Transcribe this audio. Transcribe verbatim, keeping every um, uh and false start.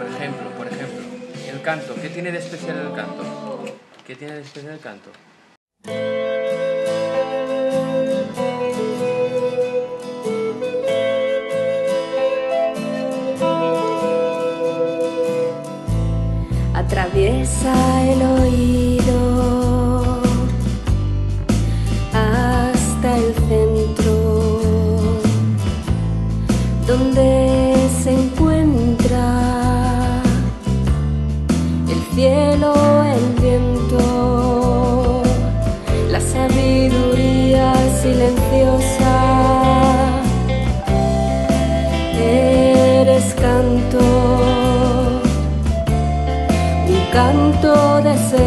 por ejemplo, por ejemplo, el canto. ¿Qué tiene de especial el canto? ¿Qué tiene de especial el canto? Atraviesa el oído hasta el centro, donde se encuentra el cielo, el viento, la sabiduría silenciosa. Eres canto, canto de ser.